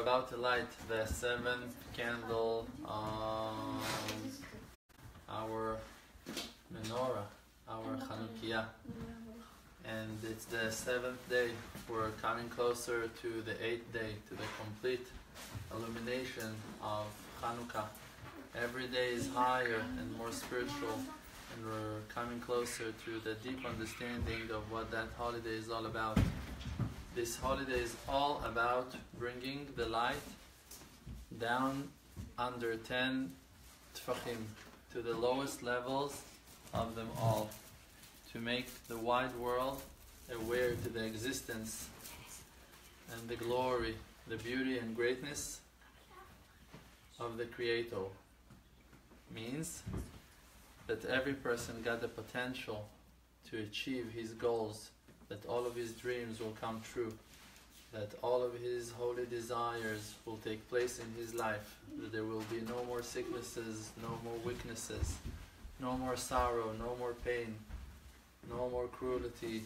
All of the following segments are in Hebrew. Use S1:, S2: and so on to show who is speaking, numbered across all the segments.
S1: about to light the 7th candle of our menorah, our Hanukkah. And it's the 7th day. We're coming closer to the 8th day, to the complete illumination of Hanukkah. Every day is higher and more spiritual, and we're coming closer to the deep understanding of what that holiday is all about. This holiday is all about bringing the light down under 10 tfachim, to the lowest levels of them all, to make the wide world aware to the existence and the glory, the beauty and greatness of the Creator. Means that every person got the potential to achieve his goals, that all of his dreams will come true, that all of his holy desires will take place in his life, that there will be no more sicknesses, no more weaknesses, no more sorrow, no more pain, no more cruelty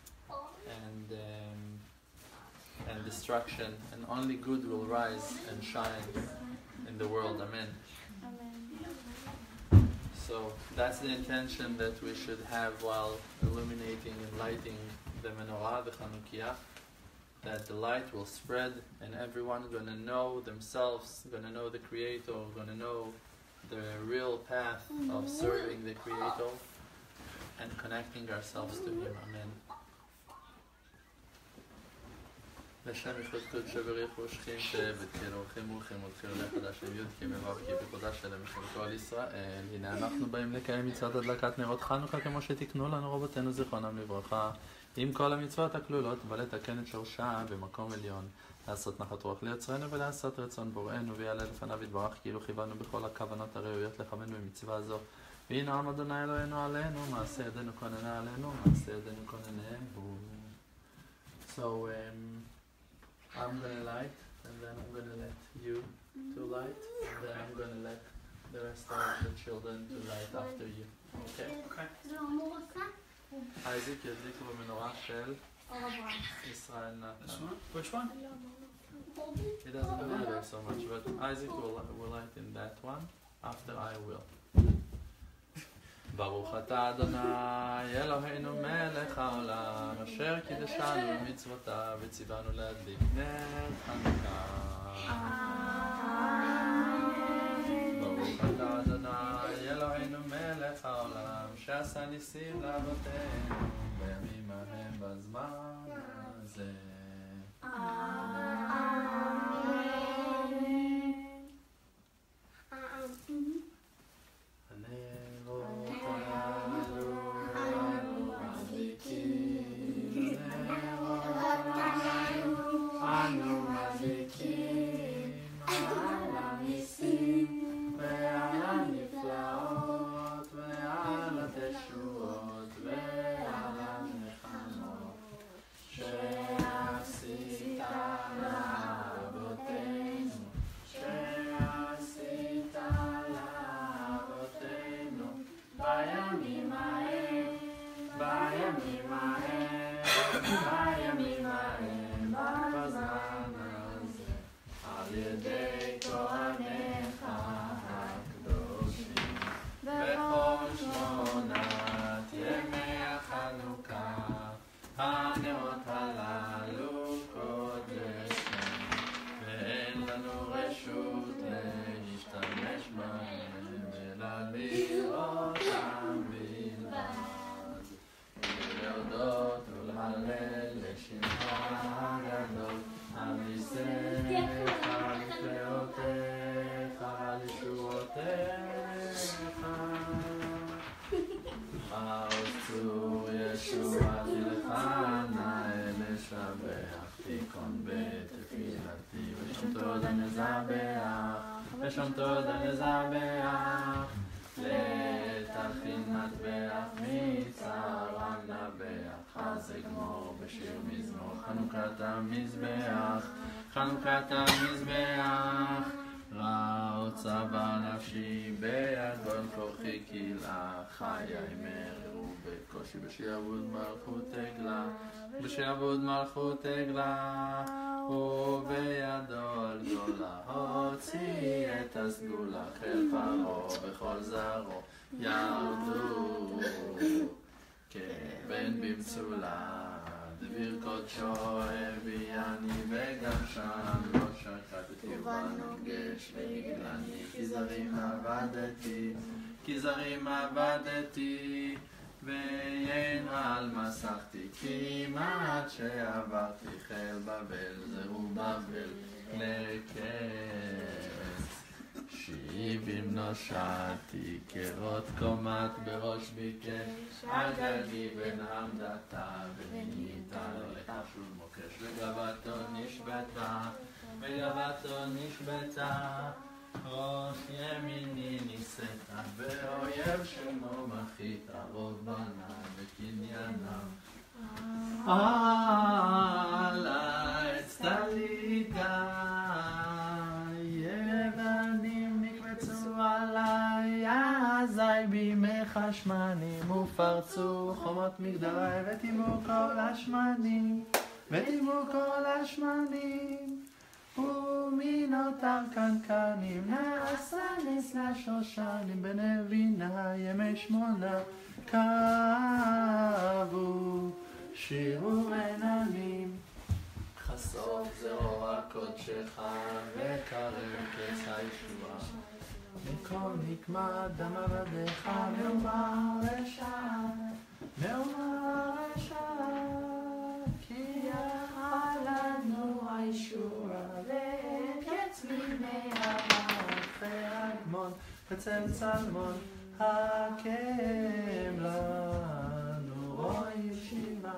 S1: and destruction, and only good will rise and shine in the world. Amen. So that's the intention that we should have while illuminating and lighting the menorah, the Hanukkah, that the light will spread and everyone is going to know themselves, going to know the Creator, going to know the real path of serving the Creator and connecting ourselves to Him. Amen. לשם יחוד קודש ובריחו שכין ותקיל אורחים ולכם ותחיל עליך חדש עם י' כי מברך כי בקודש שלם ושמתו על ישראל. הנה אנחנו באים לקיים מצוות הדלקת נרות חנוכה כמו שתקנו לנו רבותינו זיכרונם לברכה, עם כל המצוות הכלולות, ולתקן את שורשה במקום עליון, לעשות נחת רוח ליוצרנו ולעשות רצון בוראנו, ויעלה לפניו יתברך כאילו כיוונו בכל הכוונות הראויות לכוון במצווה זו. והנה עם אדוני אלוהינו עלינו, מעשה ידינו כוננה עלינו, מעשה ידינו כוננהו. So I'm going to light, and then I'm going to let you to light, and then I'm going to let the rest of the children to light after you. Okay? Isaac ידליק במנורה של ישראל נתן.
S2: Which one?
S1: It doesn't matter so much, but Isaac will light in that one after I will. ברוך אתה אדוני אלוהינו מלך העולם אשר קידשנו במצוותיו וציוונו להדליק נר חנוכה. ברוך אתה אדוני אלוהינו מלך העולם שעשה ניסים לאבותינו בימים ההם בזמן הזה. הנרות הללו קודש ואין לנו רשות להשתמש בהם אלא לראותם בלבד ולהודות ולהלל לשמך הגדול על ניסיך לפלאותיך על ישועותיך עשו ישועתי לך נאה לשבח תיכון בתפילתי ושם תודה נזבח ושם תודה נזבח לתכין מטבח מצערם נבח אז אגמור בשיר מזמור חנוכת המזבח חנוכת המזבח רעו צבא נפשי ביגון כוחי כלאה חיי מררו בקושי בשעבוד מלכות עגלה בשעבוד מלכות עגלה ובידו על גדולה הוציא את הסגולה חיל פרעה וכל זרעו ירדו כבן במצולה דביר קודשו הביאני וגם שם לא שקטתי ובנוגש והגלני כי זרים עבדתי וינעל מסכתי כמעט שעברתי חיל בבל זהו בבל לקץ 70 נושעתי כרות קומת בראש ביקש הגדי בן עמדתה וניתה לו לחשוב מוקש וגבתו נשבתה ראש ימיני נישאת ואויב שמו מחית רוב בנה בקנייניו על העץ תליתה יוונים נקבצו עליי אזי בימי חשמנים ופרצו חומות מגדרי ותימו כל השמנים ומנותר קנקנים נעשה נס לשושנים בנבינה ימי 8 קבו שירו עננים חשוף זרוע קודשך וקרב קץ הישועה מכל נקמה דם עבדיך מאומר רשע כי יחלנו הישועה וקץ מימי המלכי אדמון וצל צלמון הקם לנו רואי ישיבה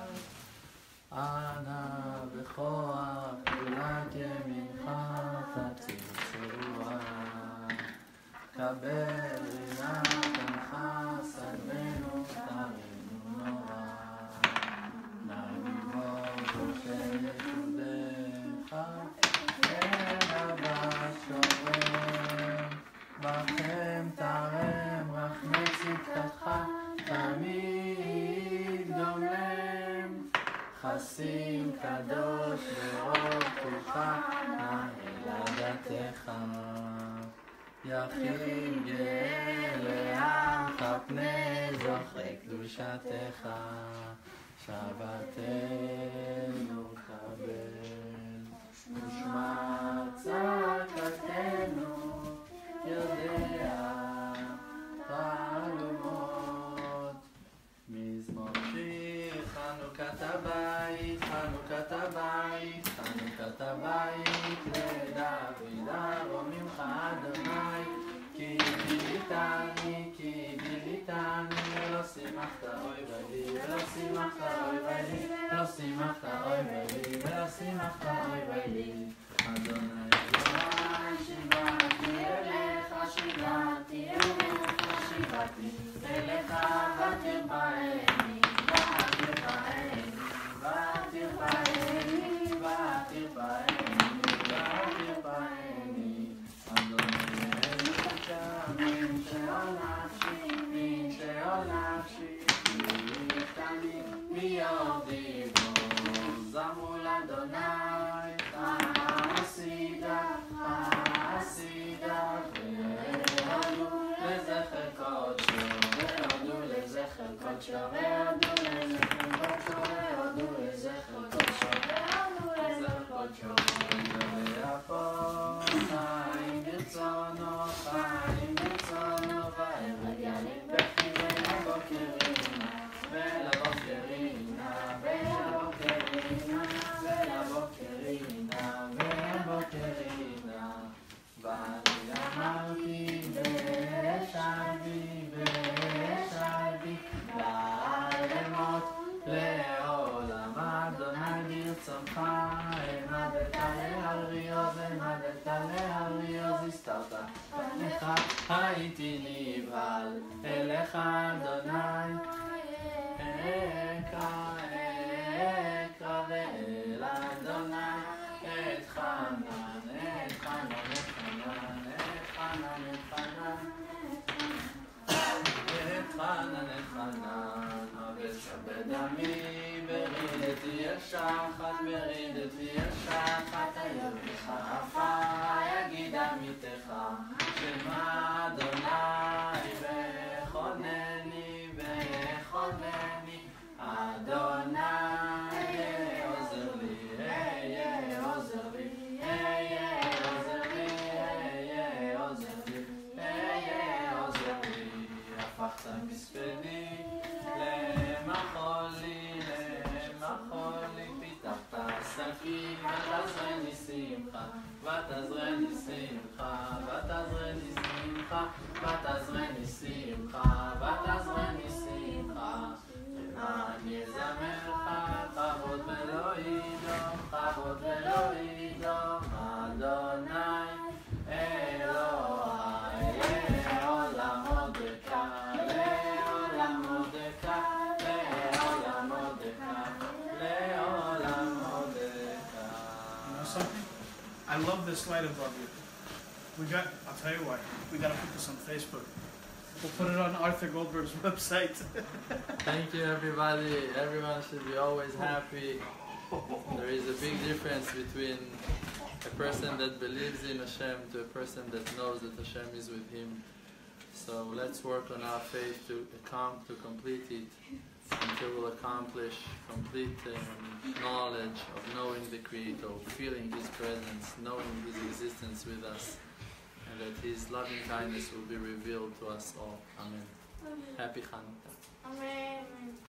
S1: אנא בכוח פעולת ימינך תציל צרוע קבל רינה תנחס עדמנו תרנו נורא נגיבו ראשי ישודך ונבא שורם בכם תרם רחמי צדקתך תמיד דומם חסים קדוש ברוב כוחה נהלדתך יחיד גאה לעמך פני זוכרי קדושתך שבתנו קבל ושמע צעקתנו יודע חלומות מזמור שיר חנוכת הבית לדוד ארוממך אדוני כי גיליתני ולא שימחת אוי ולי אדוני שיבעתי אליך ותרפאני אדוני מן שאול נפשי נפתני מיורדי בו זמרו לאדוני חסידה והודו לזכר קודשו חיים ברצונו והרגלים בכי ולבוקרינה ואני אמרתי ושבי לעלמות לעולם אדוני ברצונך העמדת להריוז הסתרת פניך הייתי נבהל אליך אדוני אקרא ואל אדוני את חנן הבצע בדמי בריתי את השחת מרידת לי השחת היבך עפר יגיד עמיתך שמע אדוני וכונני וכונני אדוני עוזר לי עוזר לי עוזר לי עוזר לי עוזר לי הפכת מספדי למחולי למחולי פיתחת עסקים ותעזרני שמחה ותעזרני שמחה ותעזרני שמחה ותעזרני שמחה ותעזרני שמחה אני אזמר לך כבוד ולא ידום כבוד ולא ידום אדוני אלוהי לעולם עודך לעולם עודך לעולם עודך לעולם עודך.
S2: You know something? I love this light above you. I'll tell you what, we got to put this on Facebook. We'll put it on Arthur Goldberg's website.
S1: Thank you everybody. Everyone should be always happy. There is a big difference between a person that believes in Hashem to a person that knows that Hashem is with him. So let's work on our faith to complete it until we'll accomplish complete knowledge of knowing the Creator, feeling His presence, knowing His existence with us, and that His loving kindness will be revealed to us all. Amen. Happy Hanukkah.
S3: Amen.